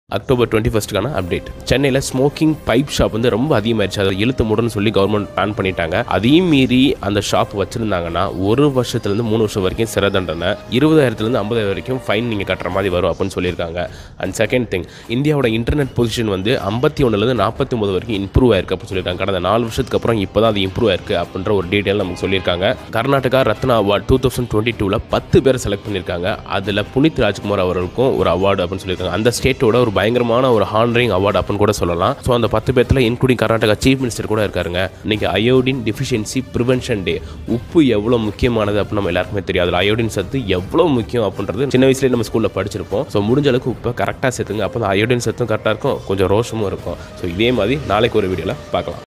October 21க்கான update. சென்னையில் smoking pipe shop வந்து ரொம்ப அதிகமாகிடுச்சு. அதை இழுத்து மூடன்னு சொல்லி கவர்மெண்ட் பிளான் பண்ணிட்டாங்க. அதையும் மீறி அந்த ஷாப் வச்சிருந்தாங்கன்னா 1 வருஷத்துலேருந்து 3 வருஷம் வரைக்கும் சிறை தண்டனை, 20,000 50,000 வரைக்கும் ஃபைன் நீங்கள் கட்டுற மாதிரி வரும் அப்படின்னு சொல்லியிருக்காங்க. அண்ட் செகண்ட் திங், இந்தியாவோட இன்டர்நெட் பொசிஷன் வந்து 51லேருந்து 49 வரைக்கும் இம்ப்ரூவ் ஆயிருக்கு அப்படின்னு சொல்லியிருக்காங்க. கடந்த 4 வருஷத்துக்கு அப்புறம் இப்போ தான் அது இம்ப்ரூவ் ஆயிருக்கு அப்படின்ற ஒரு டீட்டெயில் நமக்கு சொல்லியிருக்காங்க. கர்நாடகா ரத்னா அவார்டு 2022ல் 10 பேரை செலக்ட் பண்ணியிருக்காங்க. அதில் புனித் ராஜ்குமார் அவர்களுக்கும் ஒரு அவார்டு அப்படின்னு சொல்லியிருக்காங்க. அந்த ஸ்டேட்டோட ஒரு பயங்கரமான ஒரு ஹானரிங் அவார்டு அப்படின்னு கூட சொல்லலாம். ஸோ அந்த 10 பேர்த்தில் இன்க்ளூடிங் கர்நாடகா சீஃப் மினிஸ்டர் கூட இருக்காருங்க. இன்னைக்கு அயோடின் டிஃபிஷியன்சி ப்ரிவென்ஷன் டே. உப்பு எவ்வளோ முக்கியமானது அப்படின்னு நம்ம எல்லாருக்குமே தெரியாது. அதில் அயோடின் சத்து எவ்வளோ முக்கியம் அப்படின்றது சின்ன வயசுலேயே நம்ம ஸ்கூலில் படிச்சிருப்போம். ஸோ முடிஞ்ச அளவுக்கு உப்பை கரெக்டாக சேர்த்துங்க. அப்போ அந்த அயோடின் சத்தும் கரெக்டாக இருக்கும், கொஞ்சம் ரோஷமும் இருக்கும். ஸோ இதே மாதிரி நாளைக்கு ஒரு வீடியோவில் பார்க்கலாம்.